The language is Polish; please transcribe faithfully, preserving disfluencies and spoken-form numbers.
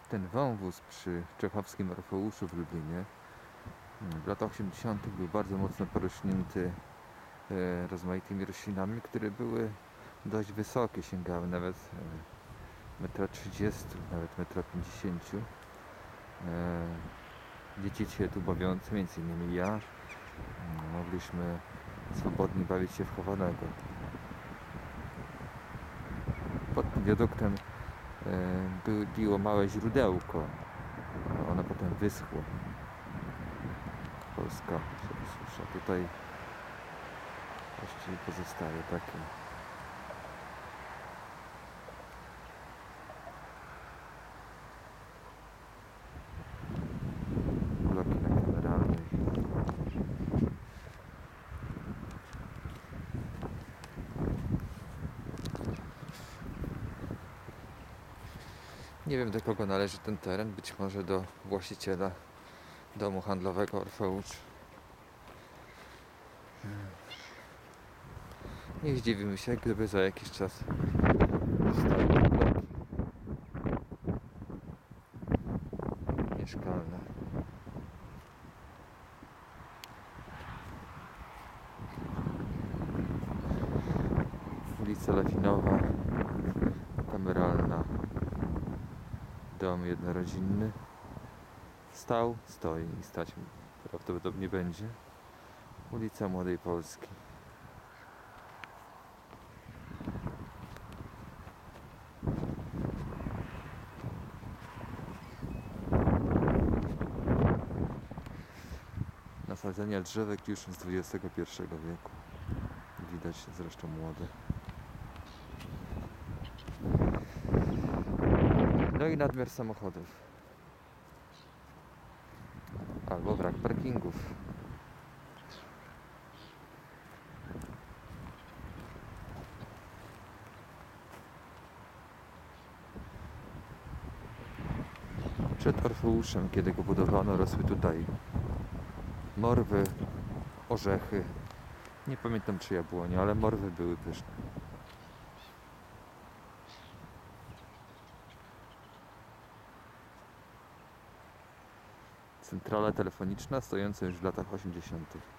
Ten wąwóz przy czechowskim Orfeuszu w Lublinie w latach osiemdziesiątych był bardzo mocno porośnięty e, rozmaitymi roślinami, które były dość wysokie, sięgały nawet metra trzydziestu, nawet metra pięćdziesięciu. Dzieci się tu bawiące, między innymi ja, mogliśmy swobodnie bawić się w chowanego. Pod tym wiaduktem e, biło małe źródełko. Ono potem wyschło. Polska się susza. Tutaj właściwie pozostaje takie. Bloki na Kameralnej. Nie wiem, do kogo należy ten teren. Być może do właściciela domu handlowego Orfeusz. Nie zdziwimy się, gdyby za jakiś czas powstały bloki mieszkalne. Ulica Lawinowa, Kameralna, dom jednorodzinny. Stał, stoi i stać prawdopodobnie będzie. Ulica Młodej Polski. Nasadzenia drzewek już z dwudziestego pierwszego wieku. Widać zresztą młode. No i nadmiar samochodów. Albo brak parkingów. Przed Orfeuszem, kiedy go budowano, rosły tutaj morwy, orzechy. Nie pamiętam, czy jabłonie, ale morwy były pyszne. Centrala telefoniczna stojąca już w latach osiemdziesiątych.